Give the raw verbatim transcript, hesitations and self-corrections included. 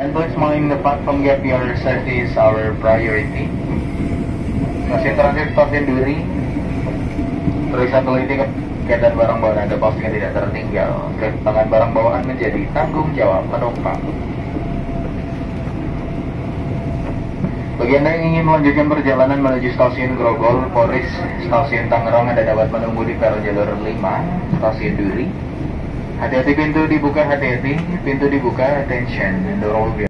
And please mind the platform gap, your safety is our priority. Masih terakhir stasiun Duri. Periksa teliti keadaan barang bawaan Anda pastikan tidak tertinggal. Ketangan barang bawaan menjadi tanggung jawab penumpang. Bagi Anda yang ingin melanjutkan perjalanan menuju stasiun Grogol, Polres, stasiun Tangerang, Anda dapat menunggu di peron jalur lima, stasiun Duri. Hati-hati pintu dibuka, hati-hati pintu dibuka, attention, dorong